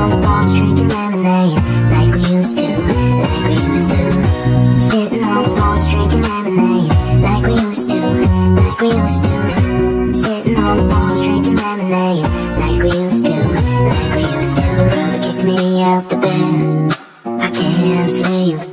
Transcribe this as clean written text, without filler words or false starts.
on the porch drinking lemonade, like we used to, like we used to. Sitting on the porch drinking lemonade, like we used to, like we used to. Sitting on the porch drinking lemonade, like we used to, like we used to. Brother kicked me out the bed, I can't sleep.